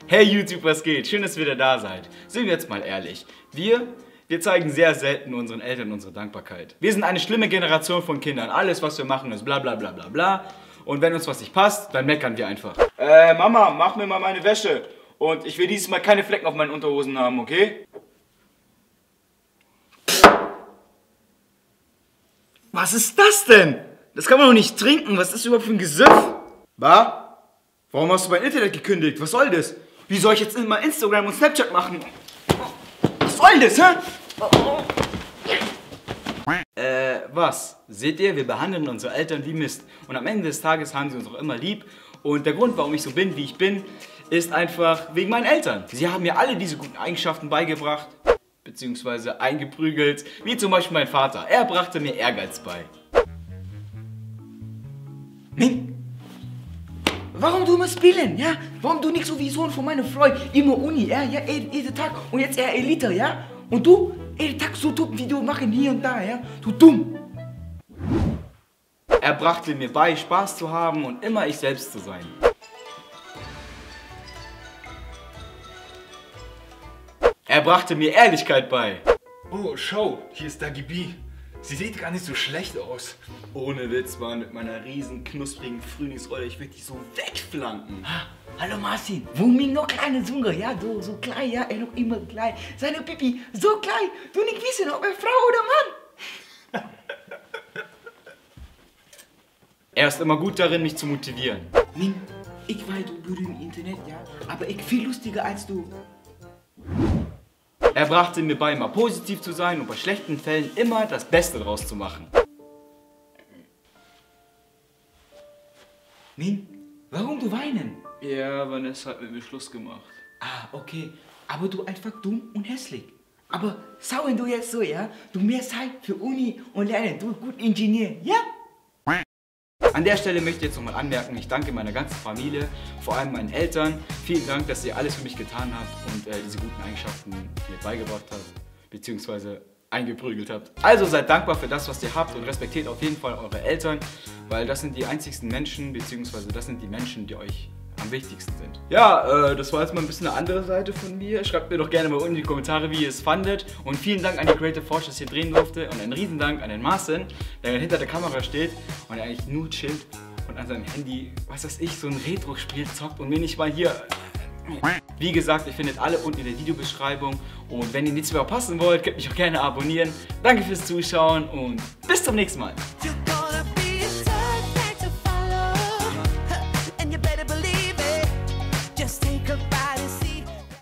Hey YouTube, was geht? Schön, dass ihr wieder da seid. Sind wir jetzt mal ehrlich. Wir zeigen sehr selten unseren Eltern unsere Dankbarkeit. Wir sind eine schlimme Generation von Kindern. Alles, was wir machen, ist bla bla bla bla bla. Und wenn uns was nicht passt, dann meckern wir einfach. Mama, mach mir mal meine Wäsche. Und ich will dieses Mal keine Flecken auf meinen Unterhosen haben, okay? Was ist das denn? Das kann man doch nicht trinken. Was ist das überhaupt für ein Gesöff? Wa? Warum hast du mein Internet gekündigt? Was soll das? Wie soll ich jetzt immer Instagram und Snapchat machen? Was soll das, hä? Was? Seht ihr, wir behandeln unsere Eltern wie Mist. Und am Ende des Tages haben sie uns auch immer lieb. Und der Grund, warum ich so bin, wie ich bin, ist einfach wegen meinen Eltern. Sie haben mir alle diese guten Eigenschaften beigebracht, beziehungsweise eingeprügelt, wie zum Beispiel mein Vater. Er brachte mir Ehrgeiz bei. Warum du immer spielen, ja? Warum du nicht so wie Sohn von meiner Freund immer Uni, ja? Jeden Tag und jetzt eher Elite, ja? Und du, jeden Tag so Video machen hier und da, ja? Du dumm! Er brachte mir bei, Spaß zu haben und immer ich selbst zu sein. Er brachte mir Ehrlichkeit bei. Oh, schau, hier ist Dagi B. Sie sieht gar nicht so schlecht aus. Ohne Witz, Mann, mit meiner riesen knusprigen Frühlingsrolle, ich würde dich so wegflanken. Hallo Marcin, wo mich noch kleine Junge, ja? Du so klein, ja? Er noch immer klein. Seine Pipi so klein, du nicht wissen, ob er Frau oder Mann. Er ist immer gut darin, mich zu motivieren. Min, ich weiß, du bist im Internet, ja? Aber ich viel lustiger als du. Er brachte mir bei, immer positiv zu sein und bei schlechten Fällen immer das Beste draus zu machen. Min, warum du weinen? Ja, Vanessa hat mit mir Schluss gemacht. Ah, okay. Aber du einfach dumm und hässlich. Aber schauen du jetzt so, ja? Du mehr Zeit für Uni und Lernen. Du gut Ingenieur, ja? An der Stelle möchte ich jetzt nochmal anmerken, ich danke meiner ganzen Familie, vor allem meinen Eltern. Vielen Dank, dass ihr alles für mich getan habt und diese guten Eigenschaften mir beigebracht habt, beziehungsweise eingeprügelt habt. Also seid dankbar für das, was ihr habt und respektiert auf jeden Fall eure Eltern, weil das sind die einzigsten Menschen, beziehungsweise das sind die Menschen, die euch am wichtigsten sind. Ja, das war jetzt mal ein bisschen eine andere Seite von mir. Schreibt mir doch gerne mal unten in die Kommentare, wie ihr es fandet. Und vielen Dank an die Creative Force, dass ich hier drehen durfte. Und einen riesen Dank an den Marcin, der hinter der Kamera steht und eigentlich nur chillt und an seinem Handy, was weiß ich, so ein Retro-Spiel zockt und mir nicht mal hier... Wie gesagt, ihr findet alle unten in der Videobeschreibung. Und wenn ihr nichts mehr verpassen wollt, könnt ihr mich auch gerne abonnieren. Danke fürs Zuschauen und bis zum nächsten Mal. Just take a bite and see.